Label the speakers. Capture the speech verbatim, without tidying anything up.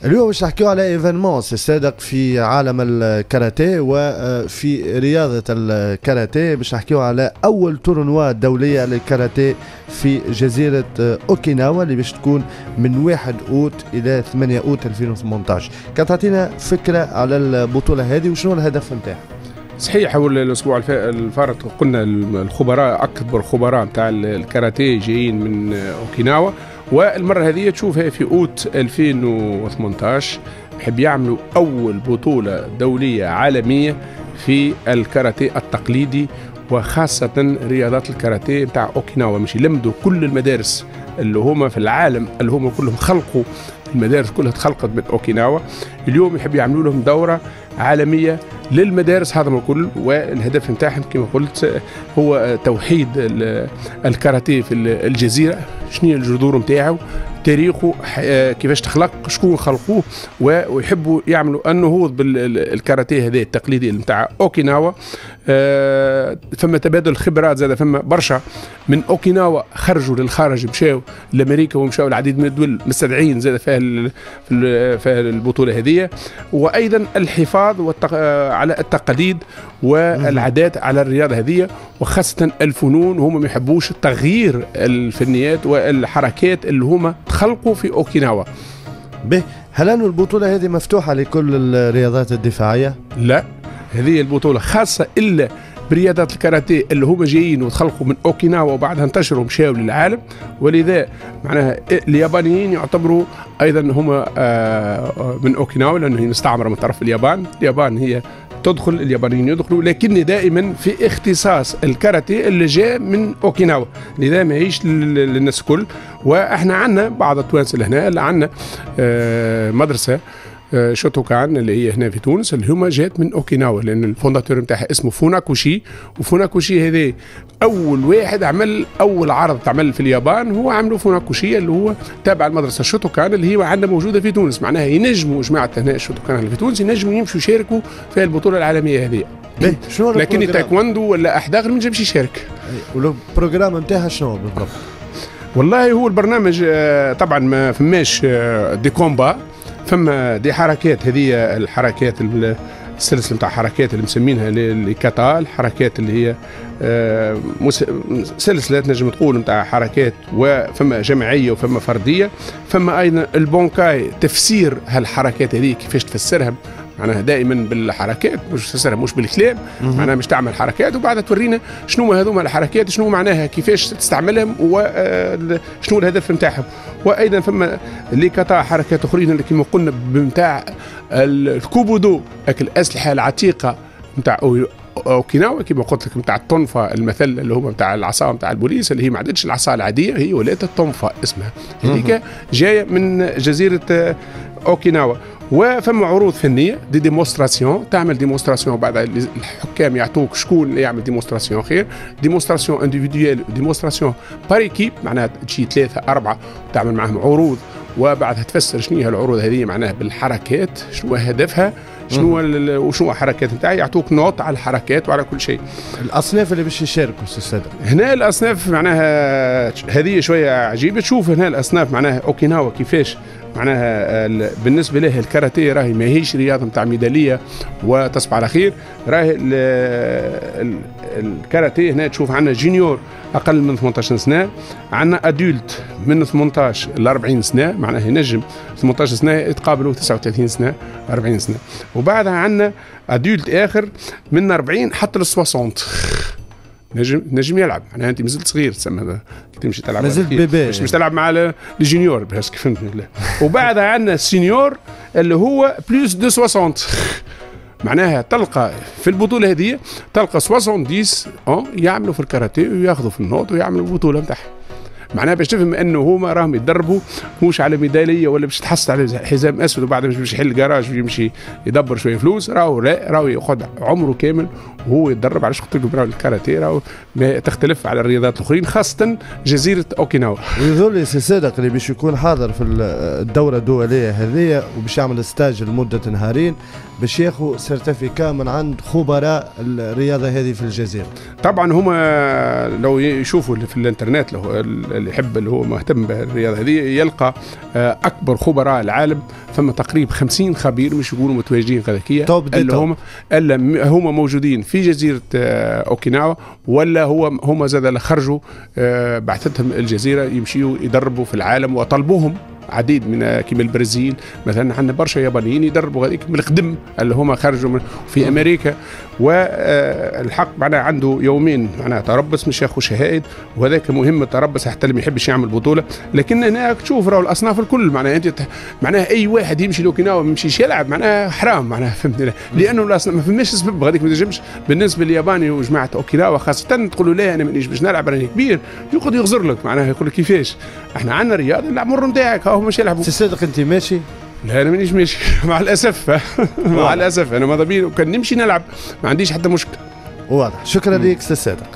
Speaker 1: اليوم باش نحكيو على ايفينمون سي صادق في عالم الكاراتيه وفي رياضة الكاراتيه. باش نحكيو على أول تورنوا دولية للكاراتيه في جزيرة أوكيناوا اللي باش تكون من واحد أوت إلى ثمانية أوت ألفين وثمانية عشر. كتعطينا فكرة على البطولة هذه وشنو الهدف نتاعها؟
Speaker 2: صحيح، حول الاسبوع الفارط قلنا الخبراء اكبر خبراء نتاع الكاراتيه جايين من اوكيناوا، والمره هذه تشوفها في اوت ألفين وثمانية عشر بحب يعملوا اول بطوله دوليه عالميه في الكاراتيه التقليدي وخاصه رياضات الكاراتيه نتاع اوكيناوا. مش يلمدوا كل المدارس اللي هما في العالم اللي هما كلهم خلقوا، المدارس كلها تخلقت من اوكيناوا، اليوم يحب يعملوا لهم دوره عالميه للمدارس هذا الكل. والهدف نتاعهم كما قلت هو توحيد الكاراتيه في الجزيره، شنو هي الجذور نتاعو، تاريخه، كيفاش تخلق، شكون خلقوه، ويحبوا يعملوا النهوض بالكاراتيه هذا التقليدي نتاع اوكيناوا. فما تبادل خبرات زاد، فما برشا من اوكيناوا خرجوا للخارج، مشاو لامريكا ومشاو العديد من الدول مستدعين زاد في البطوله هذه. وايضا الحفاظ على التقاليد والعادات على الرياضه هذه، وخاصه الفنون، وهم ما يحبوش تغيير الفنيات والحركات اللي هما تخلقوا في اوكيناوا.
Speaker 1: به هل أن البطوله هذه مفتوحه لكل الرياضات الدفاعيه؟
Speaker 2: لا، هذه البطوله خاصه الا برياضات الكاراتيه اللي هما جايين وتخلقوا من اوكيناوا وبعدها انتشروا ومشاو للعالم. ولذا معناها اليابانيين يعتبروا ايضا هما من اوكيناوا، لانه هي مستعمره من طرف اليابان. اليابان هي تدخل، اليابانيين يدخلوا، لكن دائما في اختصاص الكاراتيه اللي جاء من اوكيناوا، لذا ما هيش للناس الكل. واحنا عندنا بعض التوانسه اللي هنا اللي عندنا مدرسه شوتوكان اللي هي هنا في تونس، اللي هما جات من اوكيناوا، لان الفونداتور نتاعها اسمه فوناكوشي. وفوناكوشي هذا اول واحد عمل اول عرض تعمل في اليابان، هو عملوا فوناكوشي اللي هو تابع المدرسه شوتوكان اللي هي عندنا موجوده في تونس. معناها ينجموا جماعه هنا الشوتوكان اللي في تونس ينجموا يمشوا يشاركوا في البطوله العالميه هذه. لكن التايكواندو ولا احد اخر ما ينجمش يشارك.
Speaker 1: والبروجرام نتاعها شنو بالضبط؟
Speaker 2: والله هو البرنامج طبعا ما فماش دي كومبا، فما دي حركات، هذه الحركات السلسله نتاع حركات اللي مسمينها الكاتا، الحركات اللي هي سلسله نجم تقول نتاع حركات، وفما جماعيه وفما فرديه. فما ايضا البونكاي، تفسير هالحركات هذه كيفاش تفسرها، معناها دائما بالحركات مش تفسرها مش بالكلام، معناها مش تعمل حركات وبعدها تورينا شنو هذوما الحركات، شنو معناها، كيفاش تستعملهم، وشنو الهدف نتاعهم. وايضا فما اللي كاتا حركات اخرين اللي كما قلنا بنتاع الكوبودو، الاسلحه العتيقه نتاع اوكيناوا كما قلت لك، نتاع الطنفه، المثل اللي هو نتاع العصا نتاع البوليس، اللي هي ما عادتش العصا العاديه، هي ولات الطنفه اسمها، هذيك جايه من جزيره اوكيناوا. وفما عروض فنيه دي ديمونستراسيون، تعمل ديمونستراسيون بعد الحكام يعطوك شكون اللي يعمل ديمونستراسيون خير، ديمونستراسيون انديفيديوال وديمونستراسيون بار ايكيب، معناها تجي ثلاثه اربعه وتعمل معهم عروض، وبعدها تفسر شنو هي العروض هذه معناها بالحركات، شنو هدفها، شنو وشنو الحركات نتاعها، يعطوك نوت على الحركات وعلى كل شيء.
Speaker 1: الاصناف اللي باش يشاركوا السادة
Speaker 2: هنا الاصناف معناها هذه شويه عجيبه. تشوف هنا الاصناف معناها اوكيناوا كيفاش معناها بالنسبه له الكاراتيه راهي ماهيش رياضه نتاع ميداليه وتصبح على خير، راهي الكاراتيه هنا تشوف عندنا جونيور اقل من ثمانية عشر سنه، عندنا ادولت من ثمانية عشر ل أربعين سنه، معناها ينجم ثمانية عشر سنه يتقابلوا تسعة وثلاثين سنه أربعين سنه. وبعدها عندنا ادولت اخر من أربعين حتى ل ستين، نجم نجم يلعب، معناها انت مازلت صغير تسمى تمشي تلعب،
Speaker 1: مازلت بيبي،
Speaker 2: مش مش تلعب مع الجونيور بس فهمتني. لا، وبعدها عندنا السينيور اللي هو بلوس دو ستين، معناها تلقى في البطوله هذه تلقى سبعين اه يعملوا في الكاراتيه وياخذوا في النوط ويعملوا البطوله نتاعهم، معناها باش تفهم انه هما راهم يتدربوا مش على ميداليه ولا باش تحصل على حزام اسود وبعد مش باش يحل جراج ويمشي يدبر شويه فلوس، راهو لا، راهو ياخذ عمره كامل وهو يتدرب. علاش قلت لكم راهو الكاراتيه راهو تختلف على الرياضات الاخرين خاصه جزيره اوكيناوا.
Speaker 1: ويظل لي سي صادق اللي باش يكون حاضر في الدوره الدوليه هذه وباش يعمل ستاج لمده نهارين باش ياخذ سيرتيفيكا من عند خبراء الرياضه هذه في الجزيره.
Speaker 2: طبعا هما لو يشوفوا في الانترنت اللي يحب اللي هو مهتم بالرياضه هذه يلقى اكبر خبراء العالم، ثم تقريبا خمسين خبير مش يقولوا متواجدين كذاكية اللي هم الا هم موجودين في جزيره اوكيناوا، ولا هو هم زاد اللي خرجوا بعثتهم الجزيره يمشيوا يدربوا في العالم، وطلبوهم عديد من كيما البرازيل مثلا، عندنا برشا يابانيين يدربوا هذيك من القدم اللي هما خرجوا من في امريكا. والحق معناها عنده يومين معناها تربص مش ياخذ شهائد، وهذاك مهم التربص حتى اللي ما يحبش يعمل بطوله. لكن هناك تشوف راهو الاصناف الكل معناها انت معناها اي واحد يمشي لوكيناوا ما يمشيش يلعب معناها حرام معناها فهمتني، لانه ما فماش سبب هذيك ما تنجمش. بالنسبه للياباني وجماعه اوكيناوا خاصه تقول له لا انا مانيش باش نلعب راني كبير، يقعد يغزر لك معناها يقول لك كيفاش احنا عندنا رياضه نلعب مر نتاعك هو مش يلعبوا.
Speaker 1: سي صادق انت ماشي؟
Speaker 2: لا انا مانيش ماشي مع الاسف مع الاسف انا ماذا بيا وكان نمشي نلعب ما عنديش حتى مشكله.
Speaker 1: واضح. شكرا لك سي صادق.